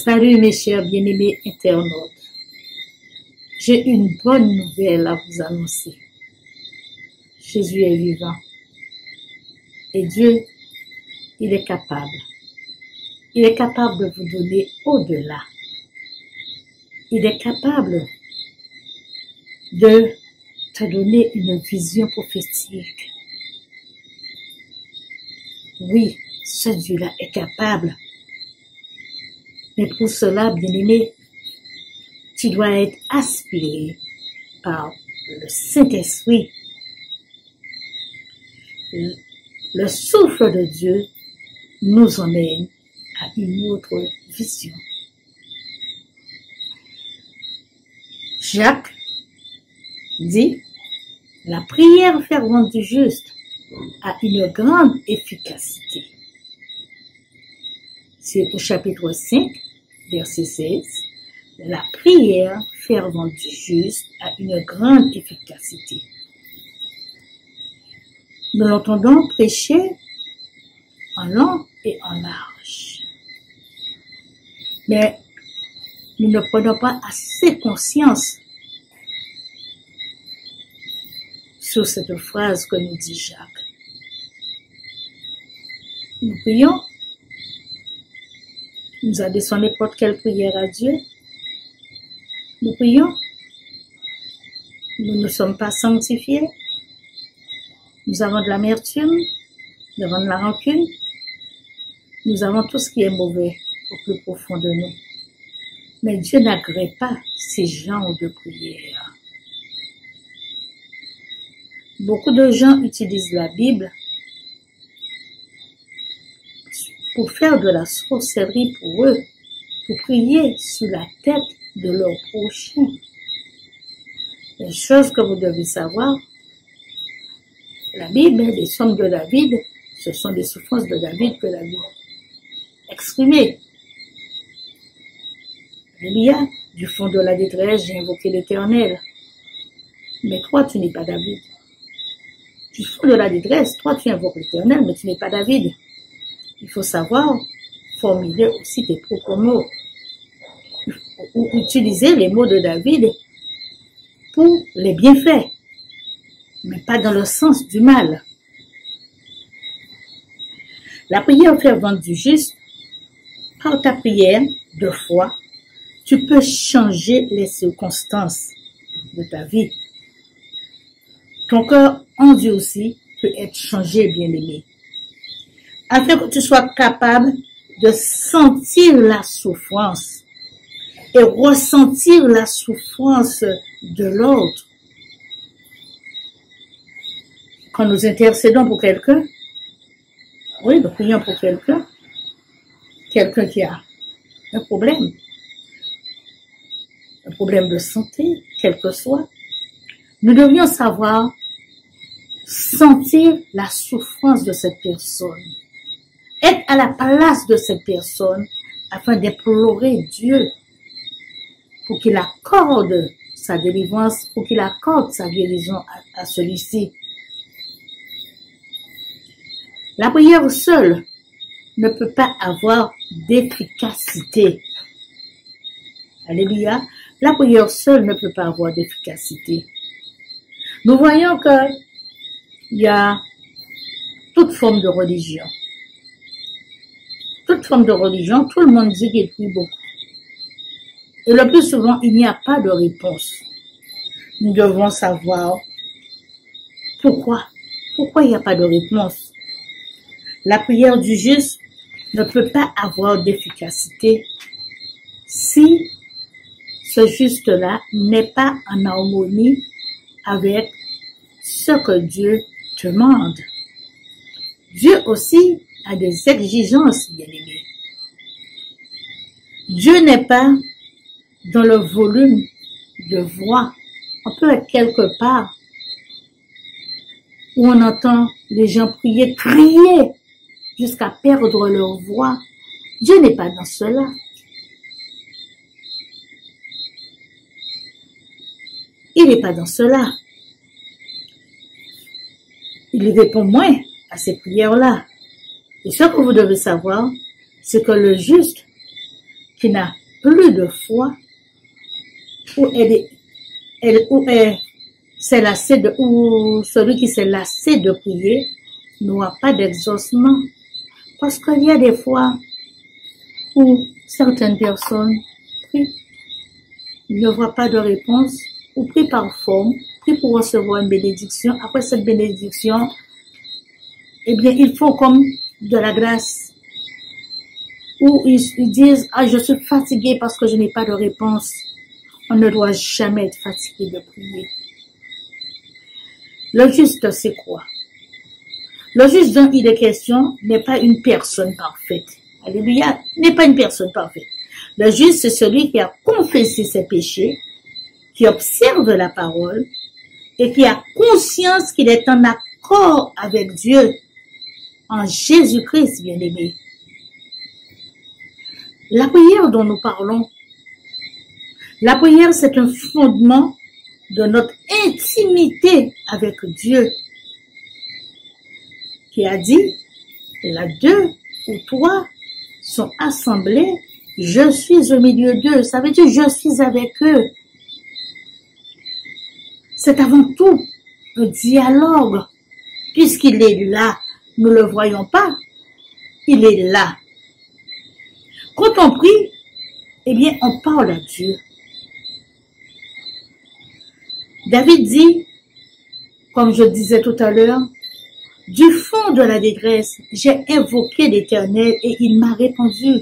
Salut mes chers bien-aimés internautes. J'ai une bonne nouvelle à vous annoncer. Jésus est vivant. Et Dieu, il est capable. Il est capable de vous donner au-delà. Il est capable de te donner une vision prophétique. Oui, ce Dieu-là est capable. Mais pour cela, bien-aimé, tu dois être aspiré par le Saint-Esprit. Le souffle de Dieu nous emmène à une autre vision. Jacques dit, la prière fervente du juste a une grande efficacité. C'est au chapitre 5, verset 16. La prière fervente du juste a une grande efficacité. Nous l'entendons prêcher en long et en large. Mais nous ne prenons pas assez conscience sur cette phrase que nous dit Jacques. Nous prions, nous adressons n'importe quelle prière à Dieu. Nous prions, nous ne sommes pas sanctifiés, nous avons de l'amertume, nous avons de la rancune, nous avons tout ce qui est mauvais au plus profond de nous. Mais Dieu n'agrée pas ces genres de prières. Beaucoup de gens utilisent la Bible pour faire de la sorcellerie pour eux, pour prier sur la tête de leur prochain. Les choses que vous devez savoir, la Bible, les psaumes de David, ce sont des souffrances de David que David exprimait. Alléluia, du fond de la détresse, j'ai invoqué l'Éternel. Mais toi, tu n'es pas David. Du fond de la détresse, toi, tu invoques l'Éternel, mais tu n'es pas David. Il faut savoir formuler aussi tes propres mots. Ou utiliser les mots de David pour les bienfaits, mais pas dans le sens du mal. La prière fervente du juste, par ta prière de foi, tu peux changer les circonstances de ta vie. Ton cœur endurci peut être changé, bien-aimé, afin que tu sois capable de sentir la souffrance et ressentir la souffrance de l'autre. Quand nous intercédons pour quelqu'un, oui, nous prions pour quelqu'un qui a un problème de santé, quel que soit, nous devrions savoir sentir la souffrance de cette personne, être à la place de cette personne afin d'implorer Dieu pour qu'il accorde sa délivrance, pour qu'il accorde sa guérison à celui-ci. La prière seule ne peut pas avoir d'efficacité. Alléluia. La prière seule ne peut pas avoir d'efficacité. Nous voyons que il y a toute forme de religion. Toute forme de religion, tout le monde dit qu'il prie beaucoup. Et le plus souvent, il n'y a pas de réponse. Nous devons savoir pourquoi. Pourquoi il n'y a pas de réponse? La prière du juste ne peut pas avoir d'efficacité si ce juste-là n'est pas en harmonie avec ce que Dieu demande. Dieu aussi a des exigences, bien-aimés. Dieu n'est pas dans le volume de voix. On peut être quelque part où on entend les gens prier, crier jusqu'à perdre leur voix. Dieu n'est pas dans cela. Il n'est pas dans cela. Il répond moins à ces prières-là. Et ce que vous devez savoir, c'est que le juste qui n'a plus de foi, ou celui qui s'est lassé de prier n'aura pas d'exaucement. Parce qu'il y a des fois où certaines personnes prient, ne voient pas de réponse, ou prient par forme, prient pour recevoir une bénédiction. Après cette bénédiction, eh bien, ils font comme de la grâce. Ou ils disent, ah, je suis fatigué parce que je n'ai pas de réponse. On ne doit jamais être fatigué de prier. Le juste, c'est quoi? Le juste dont il est question n'est pas une personne parfaite. Alléluia, n'est pas une personne parfaite. Le juste, c'est celui qui a confessé ses péchés, qui observe la parole et qui a conscience qu'il est en accord avec Dieu en Jésus-Christ, bien-aimé. La prière dont nous parlons, la prière, c'est un fondement de notre intimité avec Dieu, qui a dit, là, 2 ou 3 sont assemblés, je suis au milieu d'eux. Ça veut dire, je suis avec eux. C'est avant tout un dialogue, puisqu'il est là. Nous ne le voyons pas, il est là. Quand on prie, eh bien, on parle à Dieu. David dit, comme je disais tout à l'heure, du fond de la détresse, j'ai invoqué l'Éternel et il m'a répondu.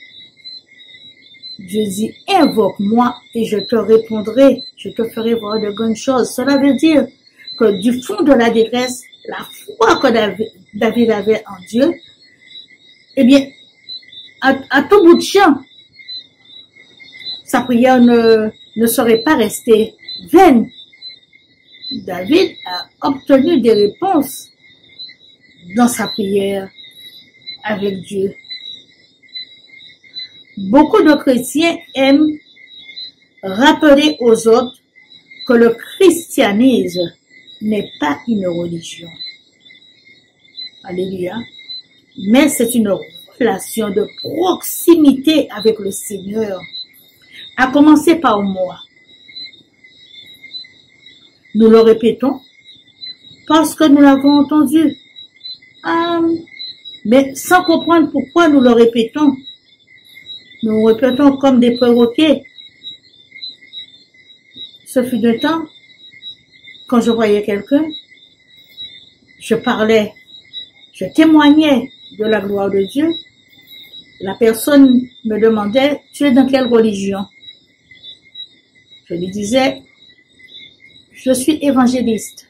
Dieu dit, invoque-moi et je te répondrai, je te ferai voir de grandes choses. Cela veut dire que du fond de la détresse, la foi que David avait en Dieu, eh bien, à tout bout de champ, sa prière ne serait pas restée vaine. David a obtenu des réponses dans sa prière avec Dieu. Beaucoup de chrétiens aiment rappeler aux autres que le christianisme n'est pas une religion. Alléluia. Mais c'est une relation de proximité avec le Seigneur. À commencer par moi. Nous le répétons parce que nous l'avons entendu. Mais sans comprendre pourquoi nous le répétons. Nous répétons comme des perroquets. Ce fut de temps, quand je voyais quelqu'un, je parlais, je témoignais de la gloire de Dieu. La personne me demandait, tu es dans quelle religion? Je lui disais, je suis évangéliste.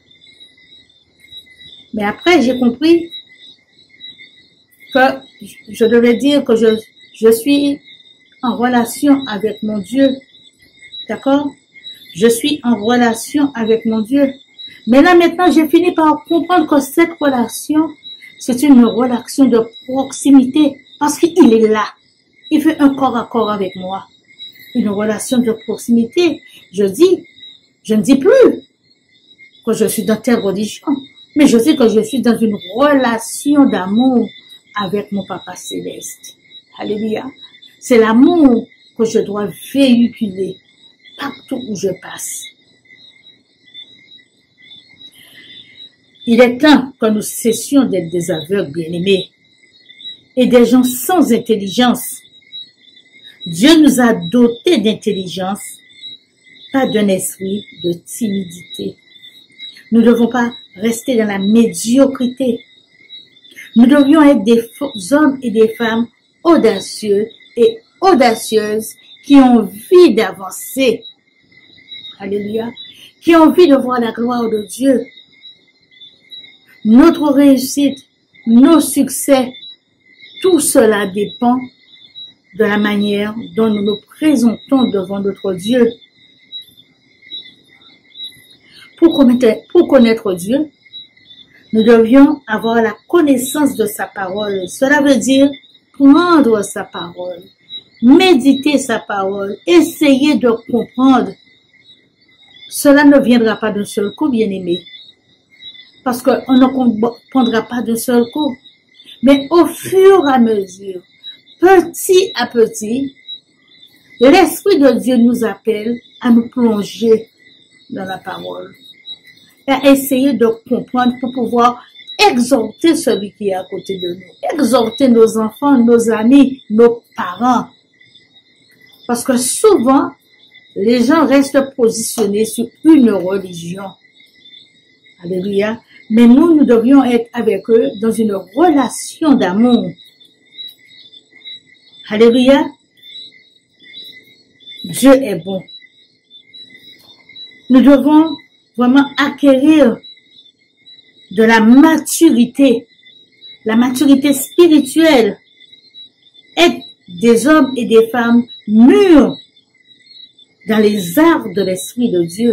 Mais après, j'ai compris que je devais dire que je suis en relation avec mon Dieu. D'accord? Je suis en relation avec mon Dieu. Mais là, maintenant, j'ai fini par comprendre que cette relation, c'est une relation de proximité. Parce qu'il est là. Il fait un corps à corps avec moi. Une relation de proximité. Je ne dis plus que je suis dans telle religion. Mais je sais que je suis dans une relation d'amour avec mon Papa Céleste. Alléluia. C'est l'amour que je dois véhiculer partout où je passe. Il est temps que nous cessions d'être des aveugles bien-aimés et des gens sans intelligence. Dieu nous a dotés d'intelligence, pas d'un esprit de timidité. Nous ne devons pas rester dans la médiocrité. Nous devrions être des hommes et des femmes audacieux et audacieuses qui ont envie d'avancer. Alléluia. Qui ont envie de voir la gloire de Dieu. Notre réussite, nos succès, tout cela dépend de la manière dont nous nous présentons devant notre Dieu. Pour connaître Dieu, nous devions avoir la connaissance de sa parole. Cela veut dire prendre sa parole, méditer sa parole, essayer de comprendre. Cela ne viendra pas d'un seul coup, bien-aimé, parce qu'on ne comprendra pas d'un seul coup. Mais au fur et à mesure, petit à petit, L'Esprit de Dieu nous appelle à nous plonger dans la parole, à essayer de comprendre pour pouvoir exhorter celui qui est à côté de nous, exhorter nos enfants, nos amis, nos parents. Parce que souvent, les gens restent positionnés sur une religion. Alléluia. Mais nous devrions être avec eux dans une relation d'amour. Alléluia. Dieu est bon. Nous devons vraiment acquérir de la maturité spirituelle, être des hommes et des femmes mûrs dans les arts de l'Esprit de Dieu,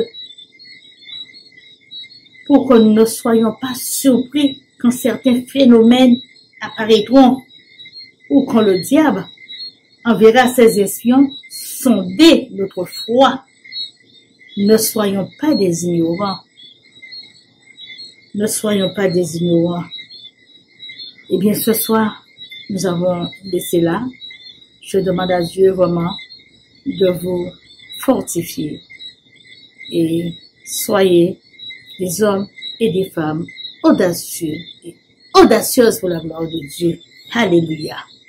pour que nous ne soyons pas surpris quand certains phénomènes apparaîtront, ou quand le diable enverra ses espions sonder notre foi. Ne soyons pas des ignorants. Ne soyons pas des ignorants. Eh bien, ce soir, nous avons laissé là. Je demande à Dieu vraiment de vous fortifier. Et soyez des hommes et des femmes audacieux et audacieuses pour la gloire de Dieu. Alléluia.